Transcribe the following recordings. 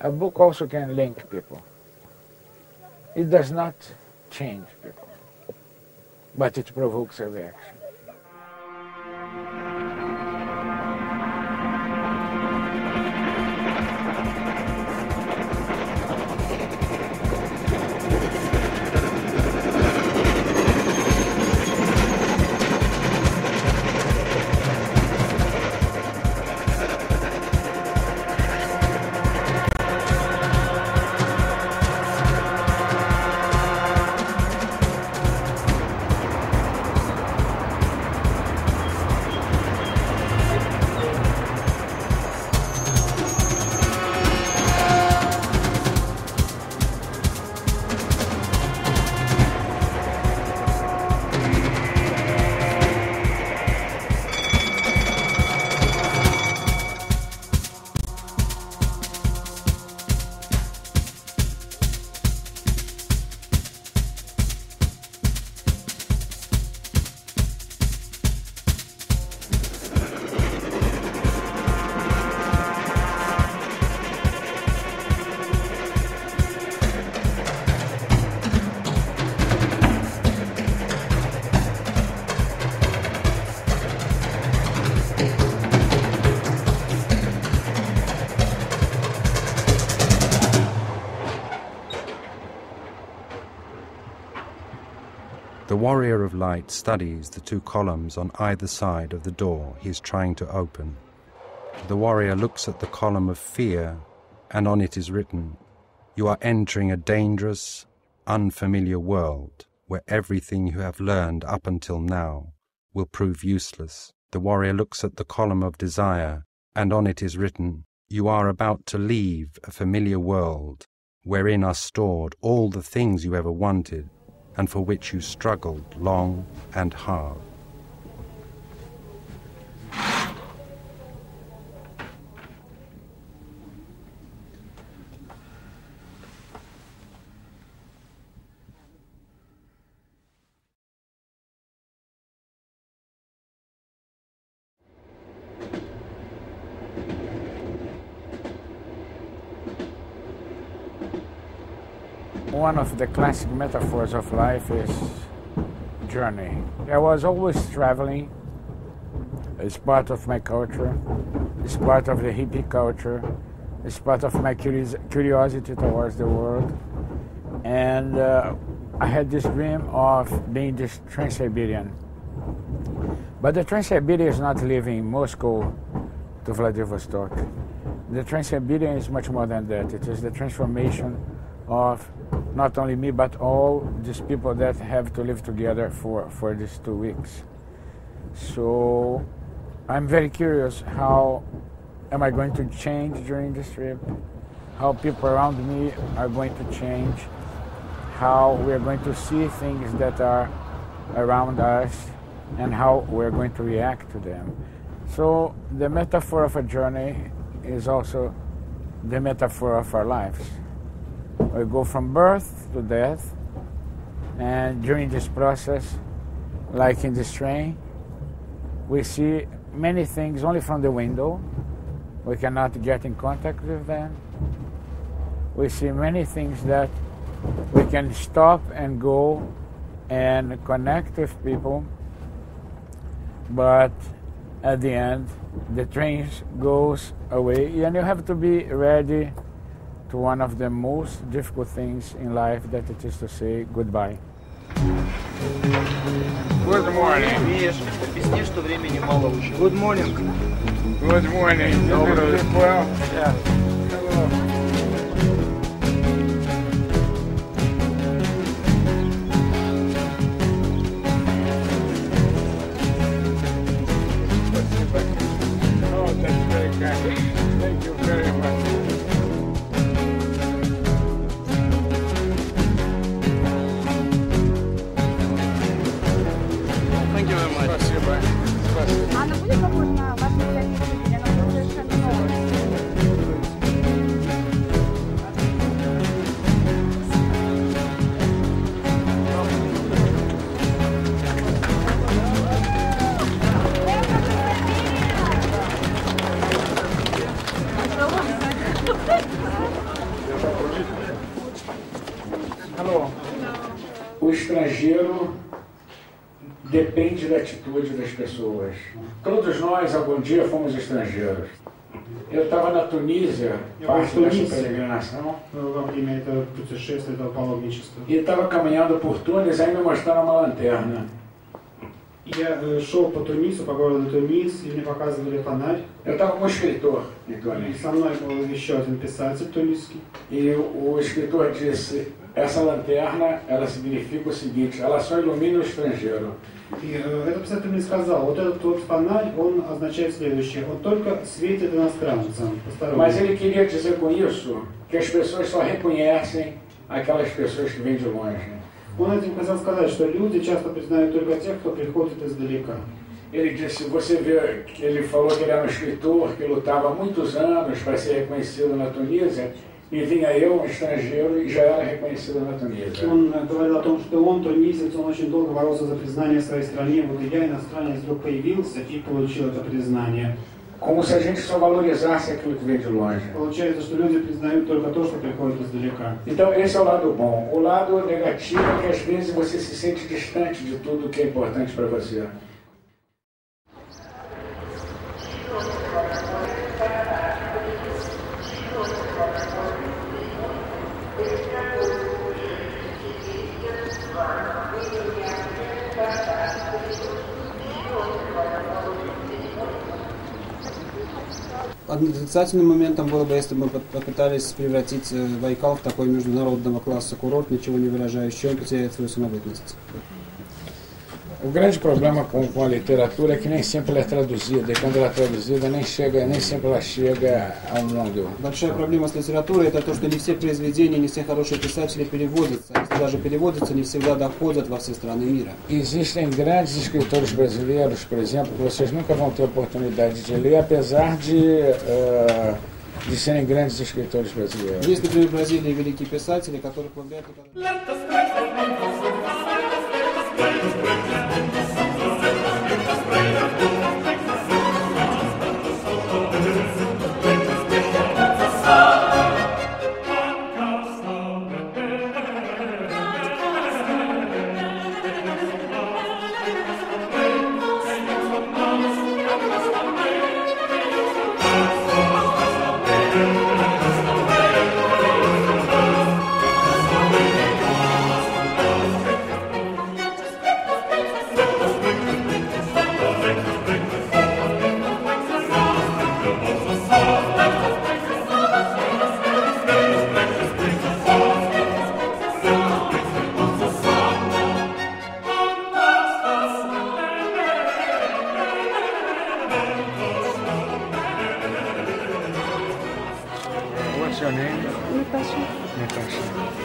A book also can link people. It does not change people, but it provokes a reaction. The warrior of light studies the two columns on either side of the door he is trying to open. The warrior looks at the column of fear, and on it is written, "You are entering a dangerous, unfamiliar world where everything you have learned up until now will prove useless." The warrior looks at the column of desire, and on it is written, "You are about to leave a familiar world wherein are stored all the things you ever wanted and for which you struggled long and hard." One of the classic metaphors of life is journey. I was always traveling. It's part of my culture. It's part of the hippie culture. It's part of my curiosity towards the world. And I had this dream of being this Trans-Siberian. But the Trans-Siberian is not leaving Moscow to Vladivostok. The Trans-Siberian is much more than that. It is the transformation of not only me, but all these people that have to live together for these 2 weeks. So I'm very curious, how am I going to change during this trip? How people around me are going to change? How we're going to see things that are around us and how we're going to react to them. So the metaphor of a journey is also the metaphor of our lives. We go from birth to death, and during this process, like in this train, we see many things only from the window. We cannot get in contact with them. We see many things that we can stop and go and connect with people, but at the end, the train goes away, and you have to be ready to one of the most difficult things in life, that it is to say goodbye. Good morning. Good morning. Good morning. Well, yeah. Hello. Oh, that's very kind. Thank you very much. Она будет похожа на вашу пятницу, или она будет совершенно новая? estrangeiro depende da atitude das pessoas. Todos nós, algum dia, fomos estrangeiros. Eu estava na Tunísia, parte dessa peregrinação, e estava caminhando por Tunis, aí me mostraram uma lanterna. Я шел по Тунису, по городу Тунис, и мне показывали фонарь. Eu estava com um escritor em Tunis. И со мной был еще один писатель тунисский. E o escritor disse, essa lanterna, ela significa o seguinte, ela só ilumina o estrangeiro. И этот писатель мне сказал, вот этот вот фонарь, он означает следующее, он только светит иностранцам, посторонним. Mas ele queria dizer com isso que as pessoas só reconhecem aquelas pessoas que vêm de longe. Он этим хотел сказать, что люди часто признают только тех, кто приходит издалека. Ele disse, você vê, ele falou que ele era um escritor que lutava há muitos anos para ser reconhecido na Tunísia, e vinha eu, um estrangeiro, e já era reconhecido на Тунисе. Он говорил о том, что он тунисец, он очень долго боролся за признание в своей стране, вот и я, иностранец, вдруг появился и получил это признание. Como se a gente só valorizasse aquilo que vem de longe. Получается, что люди признают только то, что приходит издалека. Então esse é o lado bom. O lado negativo é que às vezes você se sente distante de tudo que é importante para você. Отрицательным моментом было бы, если бы мы попытались превратить Байкал в такой международного класса курорт, ничего не выражающий, он потеряет свою самобытность. O grande problema com a literatura é que nem sempre ela é traduzida, e quando ela é traduzida nem sempre ela chega ao mundo. Большая проблема с литературой это то, что не все произведения, не все хорошие писатели переводятся. Если даже переводятся, не всегда доходят во все страны мира. Existem grandes escritores brasileiros, por exemplo, que vocês nunca vão ter oportunidade de ler, apesar de serem grandes escritores brasileiros. Есть, например, в Бразилии великие писатели, которых лауреаты... What's your name? Natasha. Natasha.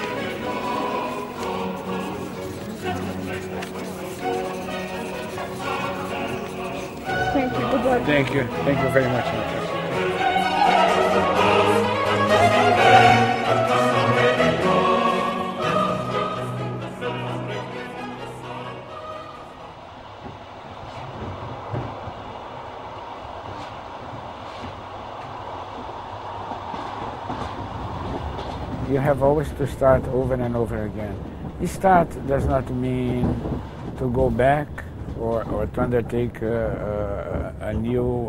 Thank you. Good luck. Thank you. Thank you very much, Natasha. You have always to start over and over again. Start does not mean to go back or to undertake a new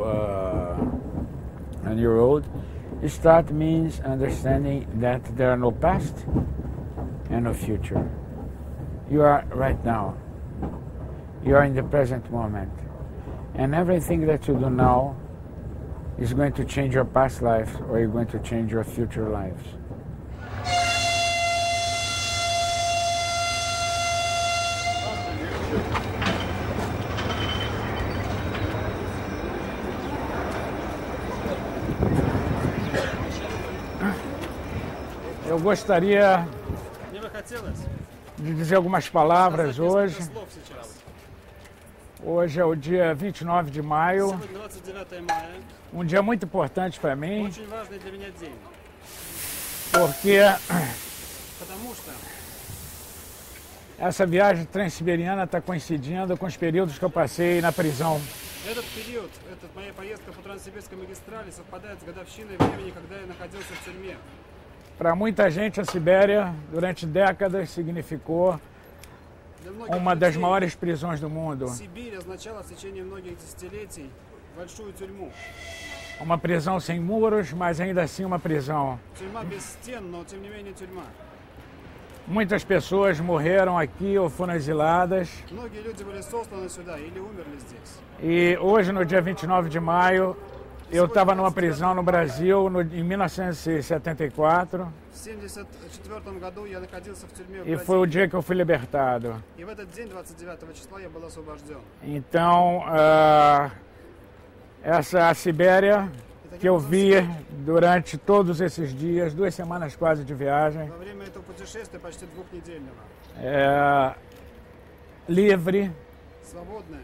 road. Start means understanding that there are no past and no future. You are right now. You are in the present moment. And everything that you do now is going to change your past life or you're going to change your future lives. Eu gostaria de dizer algumas palavras hoje. Hoje é o dia 29 de maio, um dia muito importante para mim, porque essa viagem transsiberiana está coincidindo com os períodos que eu passei na prisão. Этот период, моя поездка по Транссибирской магистрали совпадает с годовщиной времени, когда я находился в тюрьме. Para muita gente, a Sibéria, durante décadas, significou Для многих uma das людей maiores prisões do mundo. Сибирь означала в течение многих десятилетий большую тюрьму. Uma prisão sem muros, mas ainda assim uma prisão. Тюрьма без стен, но тем не менее тюрьма. Muitas pessoas morreram aqui ou foram exiladas. Многие люди были сосланы сюда или умерли здесь. E hoje, no dia 29 de maio, eu estava numa prisão no Brasil em 1974 В 1974 году я находился в тюрьме в e foi o Бразилии. dia que eu fui libertado. И в этот день, 29 числа, я был освобожден. Então, a Sibéria que eu vi durante todos esses dias, 2 semanas quase de viagem, Во время этого путешествия, почти двухнедельного, livre, свободная,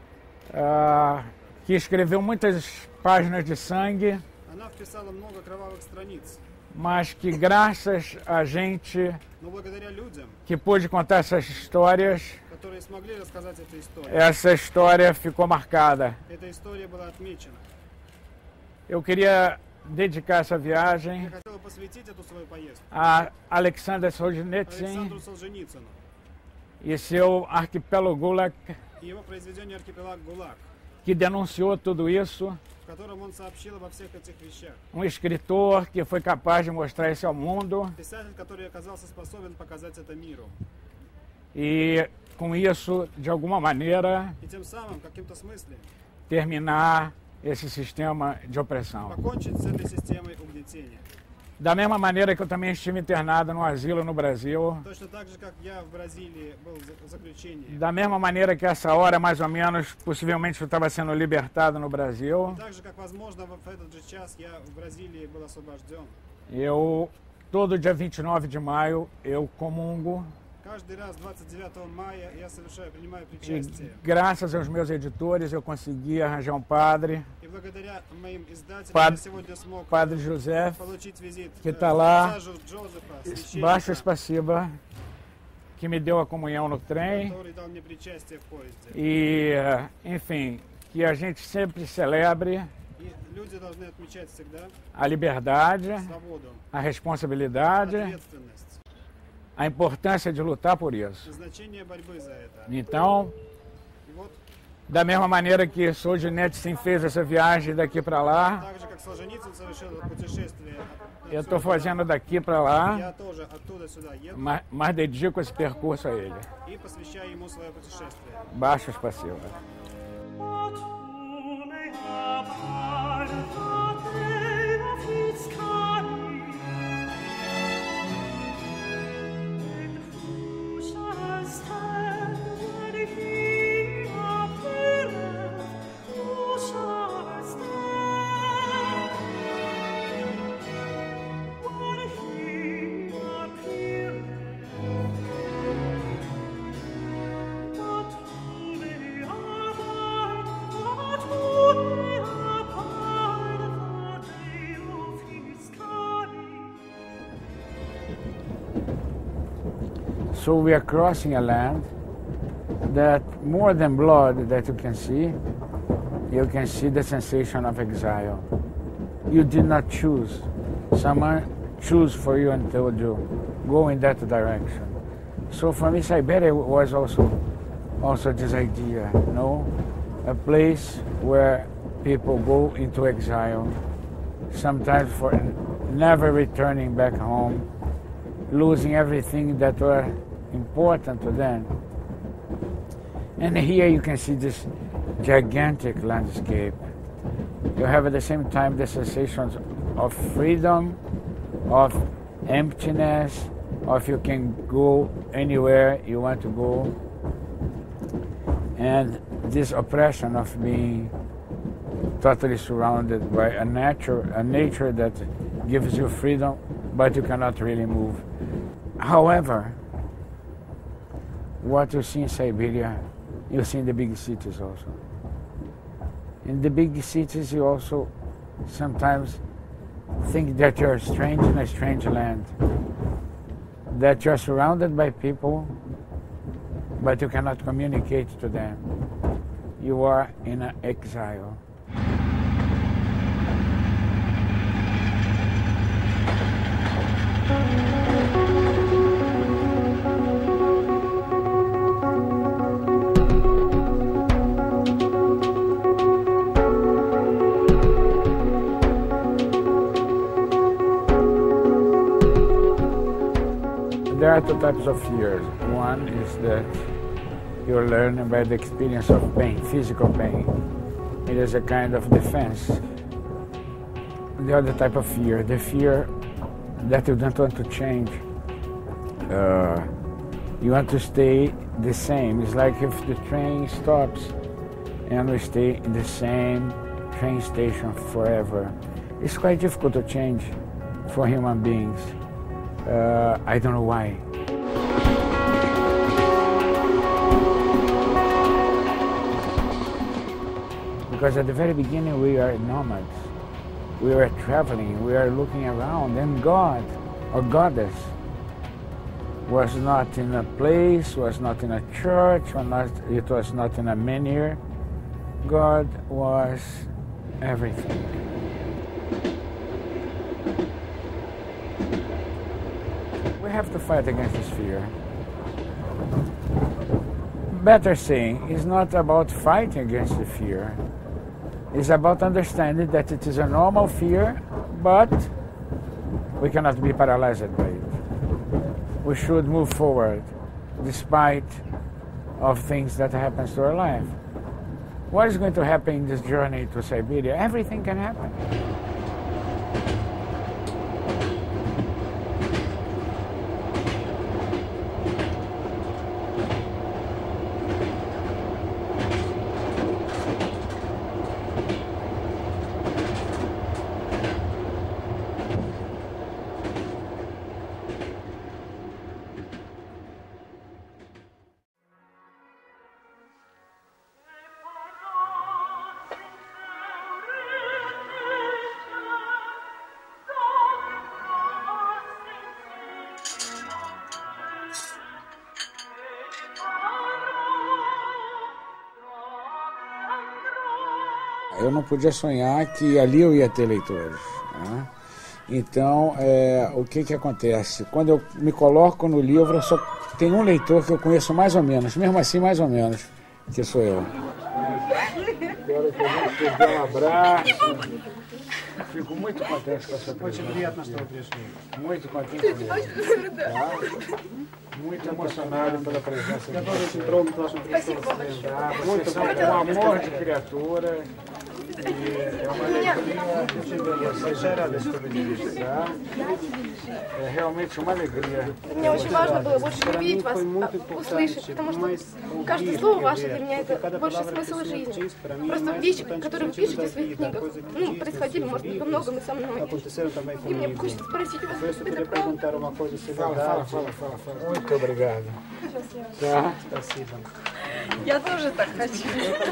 que escreveu muitas páginas de sangue, она вписала много кровавых страниц. mas que graças a gente Но благодаря людям, que pôde contar essas histórias, которые смогли рассказать эту историю, essa história ficou marcada. эта история была отмечена. Eu queria dedicar essa viagem Я хотел бы посвятить эту свою поездку a Alexander Solzhenitsyn Александру Солженицыну e seu arquipélago Gulag, и его произведению «Архипелаг ГУЛАГ», que denunciou tudo isso, в котором он сообщил обо всех этих вещах. escritor que foi capaz de mostrar isso ao mundo Писатель, который оказался способен показать это миру. e, com isso, de alguma maneira, И тем самым, в каком-то смысле, terminar esse sistema de opressão. покончить с этой системой угнетения. Da mesma maneira que eu também estive internado no asilo no Brasil, Точно так же, как я в Бразилии был в заключении. da mesma maneira que essa hora, mais ou menos, possivelmente eu estava sendo libertado no Brasil, Так же, как, возможно, в этот же час я в Бразилии был освобожден. todo dia 29 de maio, eu comungo Каждый раз 29 мая я принимаю e, причастие. graças aos meus editores, eu consegui arranjar um padre, И благодаря моим издателям Пад- я сегодня смог Padre José, получить визит que tá lá. Сажу Джозефа, Baixo священника, Spasiba, que me deu a comunhão no trem. который dал мне причастие в поезде. E, enfim, que a gente sempre celebre И люди должны отмечать всегда a liberdade, свободу, a responsabilidade, ответственность, a importância de lutar por isso. значение борьбы за это. Então, И вот, da mesma maneira que Solzhenitsyn fez essa viagem daqui para lá, так же, как Солженицын совершил это путешествие, eu estou fazendo daqui para lá, я тоже оттуда сюда еду mas dedico esse percurso a ele. и посвящаю ему свое путешествие. Baixo Spasiba. So we are crossing a land that more than blood that you can see the sensation of exile. You did not choose. Someone chose for you and told you, go in that direction. So for me, Siberia was also this idea, you know, a place where people go into exile, sometimes for never returning back home, losing everything that were important to them. And here you can see this gigantic landscape. You have at the same time the sensations of freedom, of emptiness, of you can go anywhere you want to go, and this oppression of being totally surrounded by a nature that gives you freedom, but you cannot really move. However, what you see in Siberia, you see in the big cities also. In the big cities, you also sometimes think that you're strange in a strange land, that you're surrounded by people, but you cannot communicate to them. You are in an exile. There are two types of fears. One is that you learn by the experience of pain, physical pain. It is a kind of defense. The other type of fear, the fear that you don't want to change. You want to stay the same. It's like if the train stops and we stay in the same train station forever. It's quite difficult to change for human beings. I don't know why. Because at the very beginning we are nomads. We were traveling, we are looking around, and God or Goddess was not in a place, was not in a church, it was not in a menhir. God was everything. We have to fight against this fear. Better saying, it's not about fighting against the fear. It's about understanding that it is a normal fear, but we cannot be paralyzed by it. We should move forward despite of things that happens to our life. What is going to happen in this journey to Siberia? Everything can happen. Eu não podia sonhar que ali eu ia ter leitores, né? Então, o que acontece? Quando eu me coloco no livro, eu só tem um leitor que eu conheço mais ou menos, mesmo assim mais ou menos, que sou eu. Agora que a gente deu um abraço, fico muito contente com essa presença. Muito contente mesmo. Tá? Muito emocionado pela presença de vocês. Vocês são um amor de criatura. E é uma alegria receber vocês aqui. É realmente uma alegria. Мне очень важно было больше увидеть вас, услышать, потому что каждое слово ваше для меня это больше смысл жизни. Просто вещи, которые вы пишете в своих книгах, происходили, может быть, во многом и со мной. И мне хочется спросить вас, это правда? Fala. Muito obrigado. Tá? Я тоже так хочу.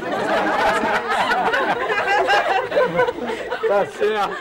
Tá certo.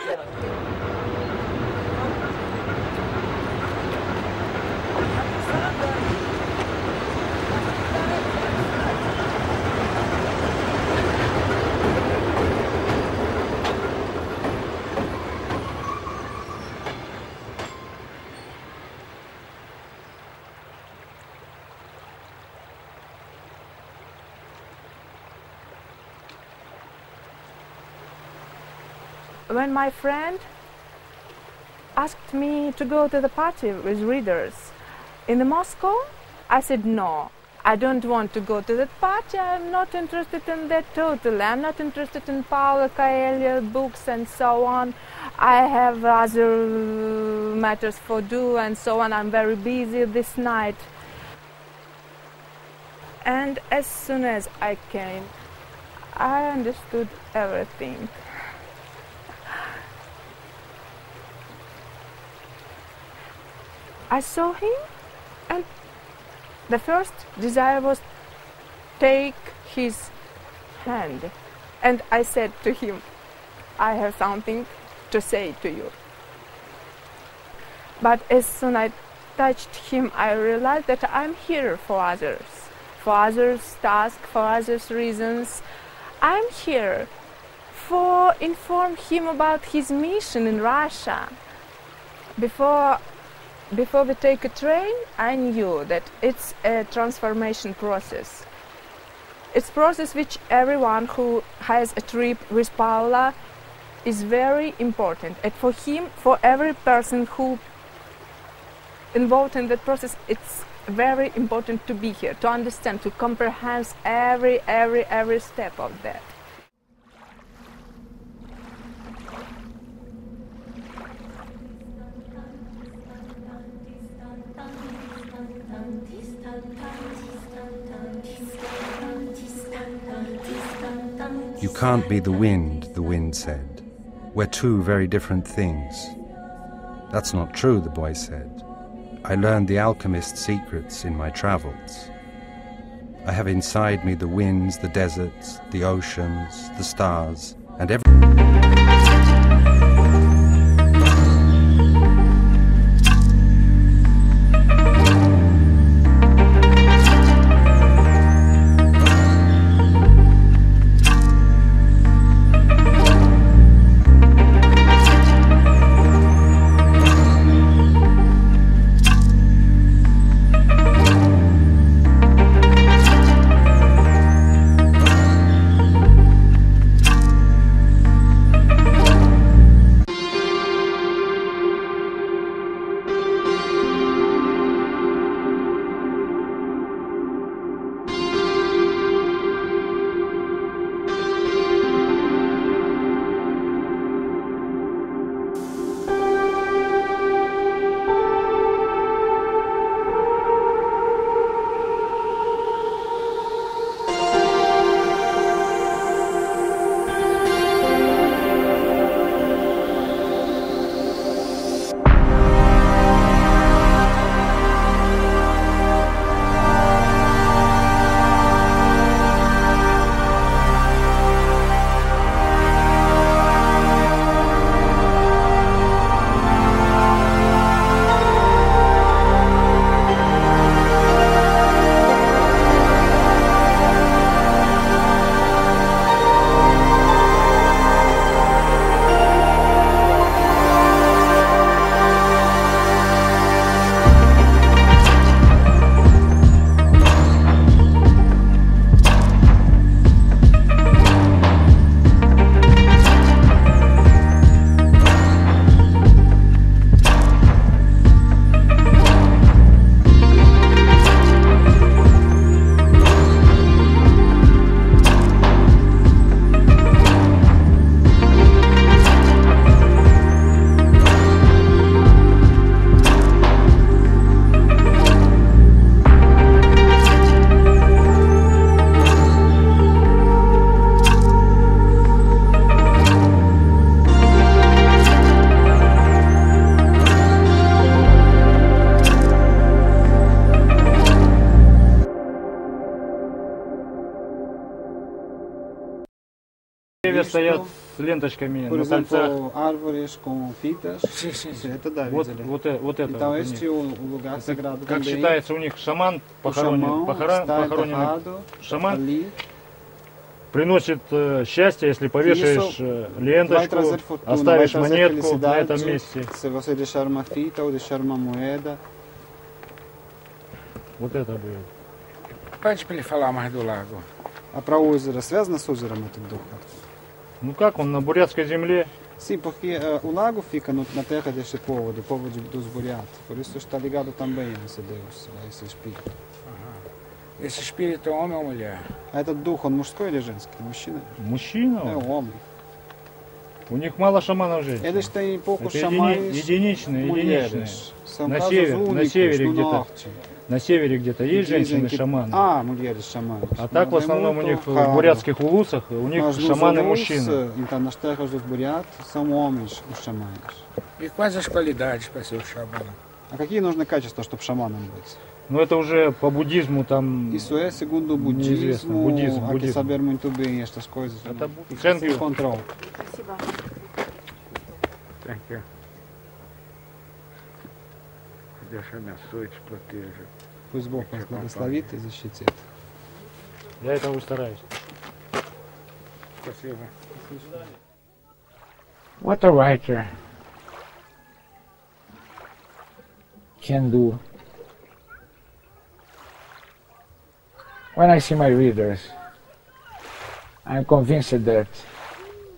When my friend asked me to go to the party with readers in Moscow, I said no, I don't want to go to that party, I'm not interested in that totally, I'm not interested in Paulo Coelho books and so on, I have other matters for do and so on, I'm very busy this night. And as soon as I came, I understood everything. I saw him, and the first desire was take his hand. And I said to him, I have something to say to you. But as soon as I touched him, I realized that I'm here for others' tasks, for others' reasons. I'm here for inform him about his mission in Russia. Before we take a train, I knew that it's a transformation process. It's a process which everyone who has a trip with Paula is very important. And for him, for every person who involved in that process, it's very important to be here, to understand, to comprehend every step of that. You can't be the wind said. We're two very different things. That's not true, the boy said. I learned the alchemist's secrets in my travels. I have inside me the winds, the deserts, the oceans, the stars, and everything. Стоят с ленточками Por на кольцах. exemplo, árvores com fitas. Sim, sim, sim. Это да, Вот, видели. вот это. Então вот у este них. é o lugar sagrado Как também. считается, у них шаман O похоронен, xamão está похоронен. enterrado Шаман ali. приносит счастье, если повешаешь Vai ленточку, trazer fortuna, vai оставишь trazer монетку на этом felicidade месте. se você deixar uma fita ou deixar uma moeda. Вот это будет. Pede para ele falar mais do lago. А про озеро, связано с озером этот дух? Ну как, он на бурятской земле. Sim, porque o lago fica na terra deste povo, do povo dos Buriat. Por isso está ligado também a esse Deus, a esse espírito. Esse espírito é homem ou mulher? А этот дух, он мужской или женский? Мужчина? Мужчина. É um homem. У них мало шаманов женщин. Eles têm poucos Это xamães единичные. mulheres. São На casos север- на únicos севере no где-то. norte. На севере где-то есть Dizem que- женщины-шаманы. mulheres xamãs. А так в Mas é основном у muito них в raro. бурятских улусах, у них Mas nos шаманы Ulus, мужчины. então nas terras dos Buriat, são homens os xamãs. E quais as qualidades para ser o xamã? А какие нужны качества, чтобы шаманом быть? Но это уже по буддизму там Isso é segundo o неизвестно. budismo, há que Буддизм. saber muito bem estas coisas. Это Isso thank sem you. controle. Спасибо. Thank you. Deus te abençoe e te proteja. Пусть Бог вас благословит и защитит. Я этого стараюсь. Спасибо. What a writer can do. When I see my readers, I'm convinced that,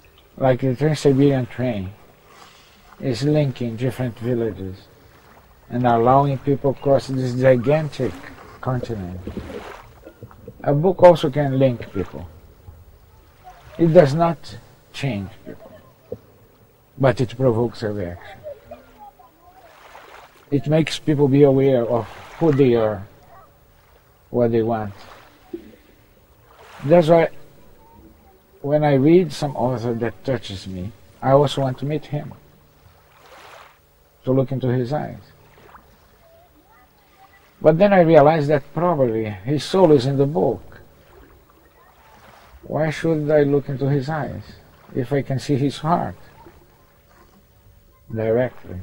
like the Trans-Siberian train, is linking different villages and allowing people across this gigantic continent. A book also can link people. It does not change people, but it provokes a reaction. It makes people be aware of who they are, what they want. That's why when I read some author that touches me, I also want to meet him, to look into his eyes. But then I realized that probably his soul is in the book. Why should I look into his eyes if I can see his heart directly?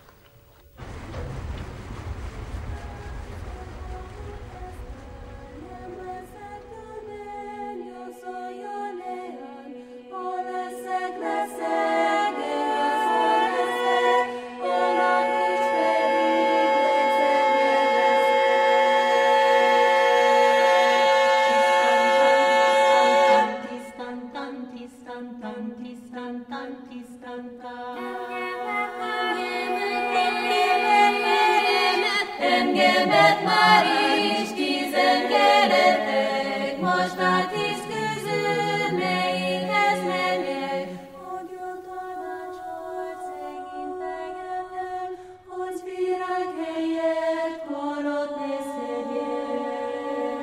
Engemet már is tizenkeretek, most a 10 közül melyikhez menjek? Hogy jó tanácsot szegény fejemen, hogy virág helyett korot ne szedjek.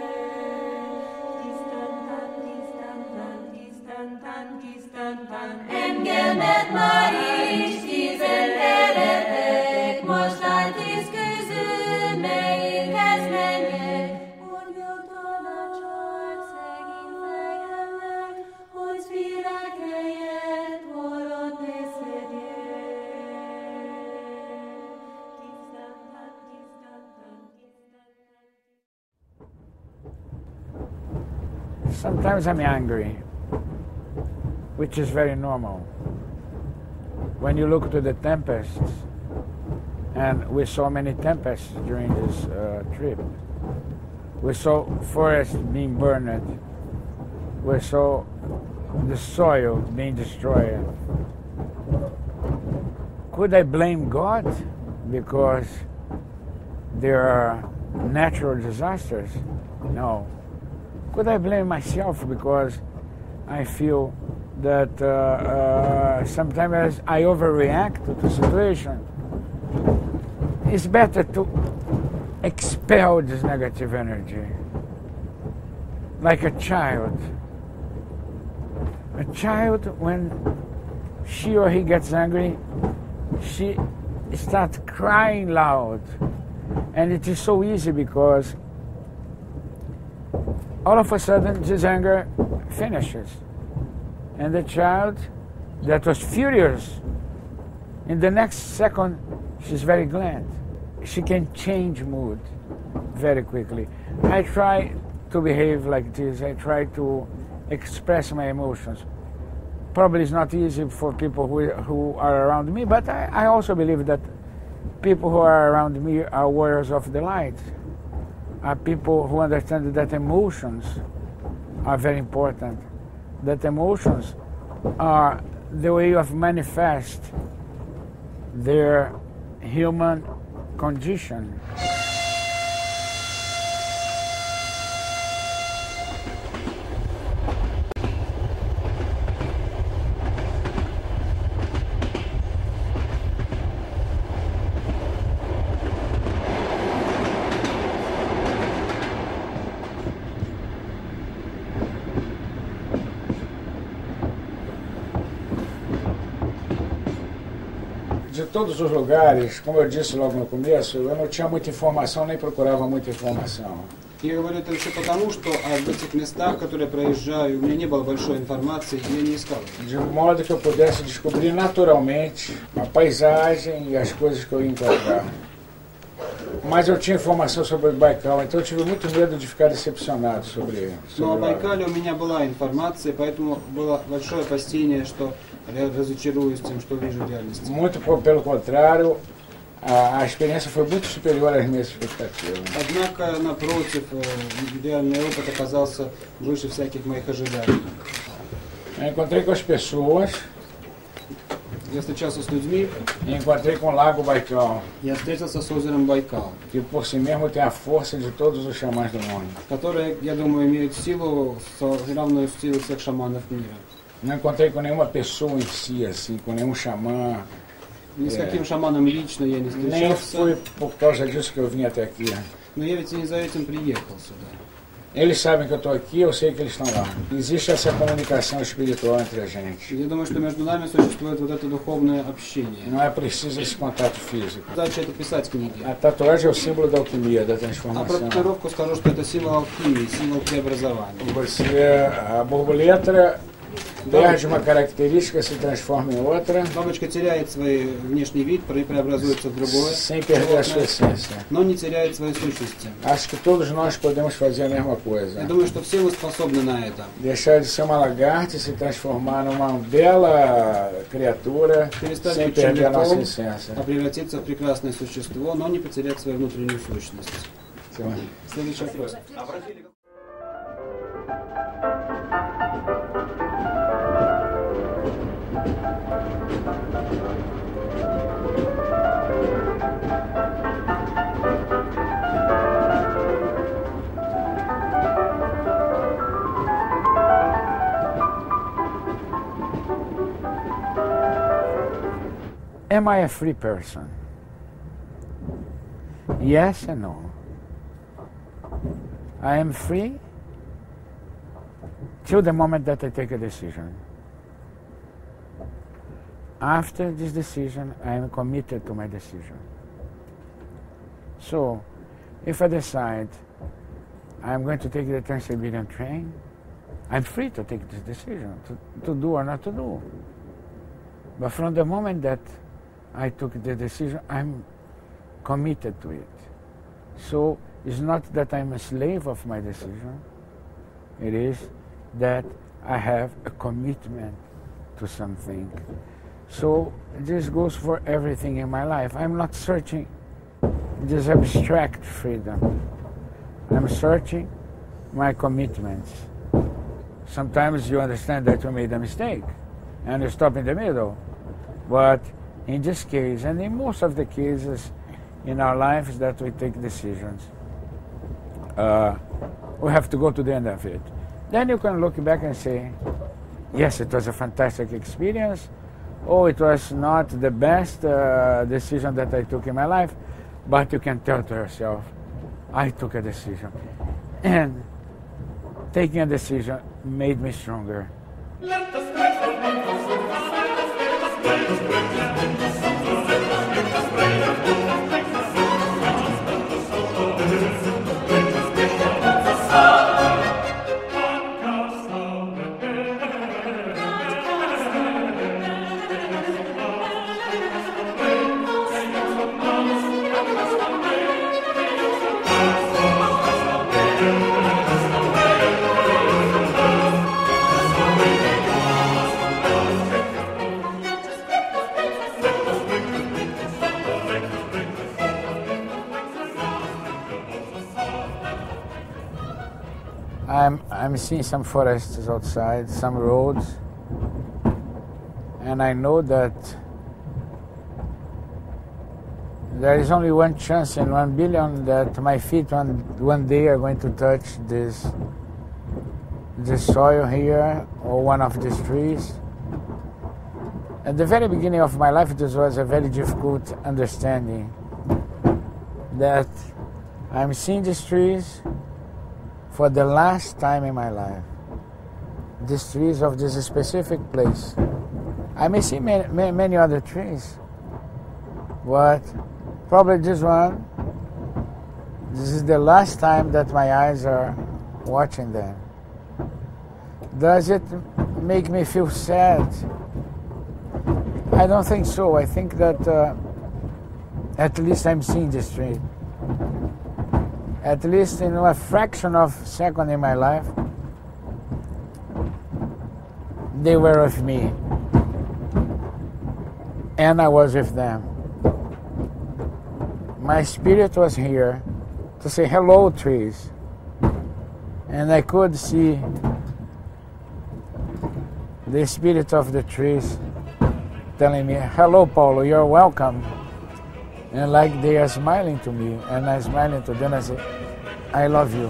Tisztantán, engemet már is tizenkeretek, most a 10 közül melyikhez menjek? Hogy jó tanácsot szegény fejemen, hogy virág helyett korot ne szedjek. Sometimes I'm angry, which is very normal. When you look to the tempests, and we saw many tempests during this trip. We saw forests being burned. We saw the soil being destroyed. Could I blame God because there are natural disasters? No. Could I blame myself because I feel that sometimes I overreact to the situation? It's better to expel this negative energy. Like a child. A child, when she or he gets angry, she starts crying loud. And it is so easy because all of a sudden this anger finishes. And the child that was furious, in the next second, she's very glad. She can change mood very quickly. I try to behave like this. I try to express my emotions. Probably it's not easy for people who are around me, but I also believe that people who are around me are warriors of the light, are people who understand that emotions are very important, that emotions are the way of manifest their human condition. De todos os lugares, como eu disse logo no começo, eu não tinha muita informação, nem procurava muita informação. Я говорю это все потому, что в этих местах, которые проезжаю, у меня не было большой информации, и я не искал. De modo que eu pudesse descobrir naturalmente a paisagem e as coisas que eu ia encontrar. Mas eu tinha informação sobre o Baikal, então eu tive muito medo de ficar decepcionado sobre ele. Но о Байкале у меня была информация, поэтому было большое опасение, что я разочаруюсь тем, что вижу в реальности. Muito pelo contrário, a experiência foi muito superior às minhas expectativas. Однако, напротив, реальный опыт оказался выше всяких моих ожиданий. Eu encontrei com as pessoas Я встречался с людьми, e encontrei com o Lago Baikal, я встретился с озером Байкал, que por si mesmo tem a força de todos os xamãs do mundo. которое, я думаю, имеет силу, равную силу всех шаманов мира. Não encontrei com nenhuma pessoa em si, assim, com nenhum xamã. Ни с каким шаманом лично я не Nem встречался, foi por causa disso que eu vim até aqui. но я ведь не за этим приехал сюда. Eles sabem que eu estou aqui, eu sei que eles estão lá. Existe essa comunicação espiritual entre a gente. Я думаю, что между нами существует вот это духовное общение. Não é preciso esse contato físico. Задача это писать книги. A tatuagem é o símbolo da alquimia, da А про transformação. татуировку скажу, что это символ алхимии, символ преобразования. Você, a borboleta perde uma característica, se transforma em outra, Бабочка теряет свой внешний вид, преобразуется в другое, sem perder a sua essência. но не теряет своей сущности. Acho que todos nós podemos fazer a mesma coisa. Я думаю, что все мы способны на это. Deixar de ser uma lagarta e se transformar numa bela criatura Перестать sem быть perder a nossa червяком, essência. а превратиться в прекрасное существо, но не потерять свою внутреннюю сущность. Следующий вопрос. Am I a free person? Yes and no. I am free till the moment that I take a decision. After this decision, I am committed to my decision. So, if I decide I'm going to take the Trans-Siberian train, I'm free to take this decision, to do or not to do. But from the moment that I took the decision, I'm committed to it. So it's not that I'm a slave of my decision. It is that I have a commitment to something. So this goes for everything in my life. I'm not searching this abstract freedom. I'm searching my commitments. Sometimes you understand that you made a mistake and you stop in the middle. But in this case, and in most of the cases in our lives that we take decisions, we have to go to the end of it. Then you can look back and say, yes, it was a fantastic experience. Oh, it was not the best decision that I took in my life, but you can tell to yourself, I took a decision. And taking a decision made me stronger. I'm seeing some forests outside, some roads, and I know that there is only one chance in 1 billion that my feet one day are going to touch this soil here or one of these trees. At the very beginning of my life, this was a very difficult understanding that I'm seeing these trees for the last time in my life. These trees of this specific place. I may see many other trees, but probably this one, this is the last time that my eyes are watching them. Does it make me feel sad? I don't think so. I think that at least I'm seeing this tree. At least in a fraction of a second in my life, they were with me, and I was with them. My spirit was here to say hello, trees, and I could see the spirit of the trees telling me, "Hello, Paulo, you're welcome." And like they are smiling to me, and I'm smiling to them, I say, "I love you."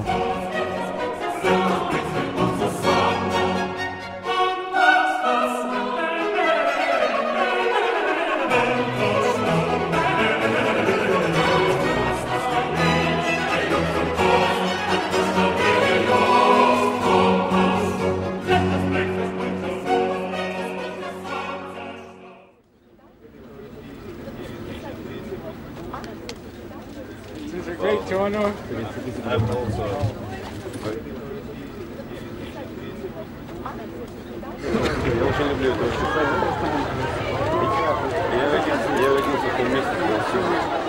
It's a great honor. I'm also. Я очень люблю это выступление. Я родился в том месте, где все.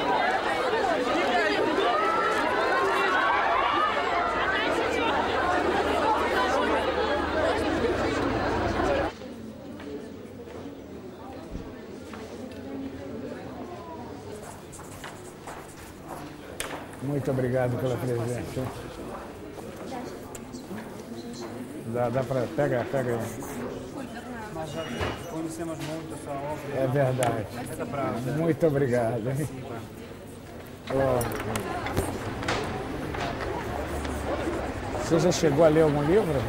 Muito obrigado pela presença. Dá para pega aí. Nós já conhecemos muito a sua obra. É verdade. É prazer. Muito obrigado. Ó, você já chegou a ler algum livro?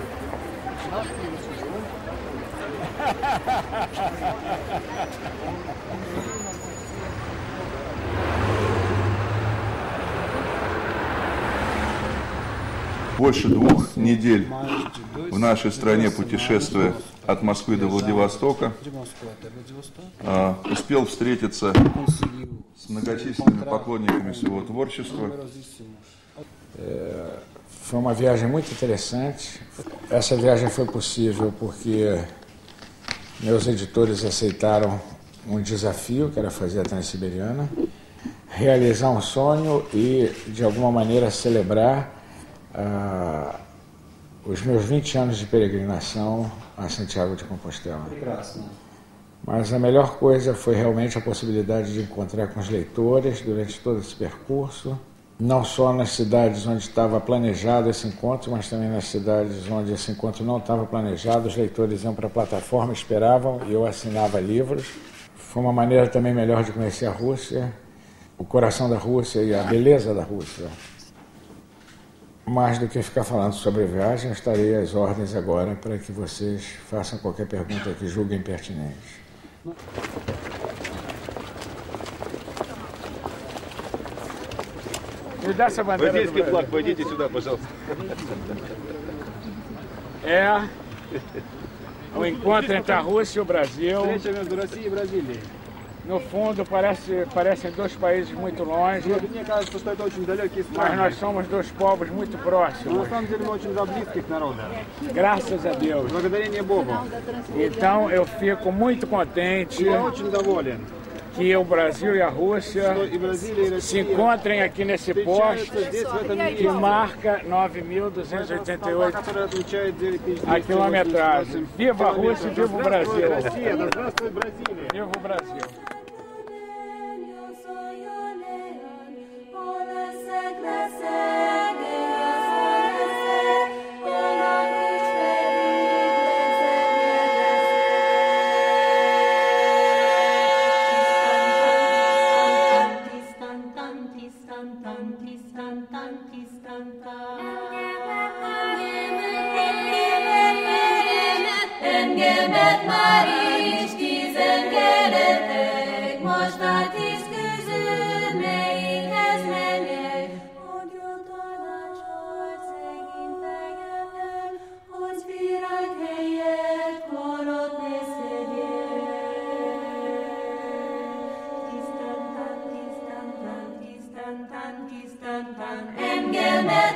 Больше 2 недель в нашей стране путешествуя от Москвы до Владивостока, успел встретиться с многочисленными поклонниками своего творчества. Foi uma viagem muito interessante. Essa viagem foi possível porque meus editores aceitaram um desafio, que era fazer a Transiberiana, realizar um sonho e, de alguma maneira, celebrar os meus 20 anos de peregrinação a Santiago de Compostela. Mas a melhor coisa foi realmente a possibilidade de encontrar com os leitores durante todo esse percurso, não só nas cidades onde estava planejado esse encontro, mas também nas cidades onde esse encontro não estava planejado. Os leitores iam para a plataforma, esperavam e eu assinava livros. Foi uma maneira também melhor de conhecer a Rússia, o coração da Rússia e a beleza da Rússia. Mais do que ficar falando sobre a viagem, eu estarei às ordens agora para que vocês façam qualquer pergunta que julguem pertinente. Me dá essa bandeira do Brasil. Флаг, пойдите сюда, пожалуйста. É o encontro entre a Rússia e o Brasil. Встреча между Россией и Бразилией. No fundo, parecem dois países muito longe, Мне кажется, что это очень далекие mas страны. nós somos dois povos muito Но próximos, на самом деле мы очень два близких народа. graças a Deus. Благодарение Богу. Então eu fico muito contente Я очень доволен, que o Brasil e a Rússia что и Бразилия, и se Россия encontrem aqui nesse posto встречаются здесь, в этом que месте. marca Слова, 9.288 которые отмечают 9288 a quilometragem. Viva a Rússia e viva o Здравствуй, Brasil! Россия, да здравствует Бразилия! Viva o Brasil! Engemet már is tizenkeretek, most a 10 közül melyikhez menjek? Hogy jó tanácsot szegény fejemen, hogy virág helyett korot ne szedjek. Tisztán, tisztán, tisztán, tisztán, engemet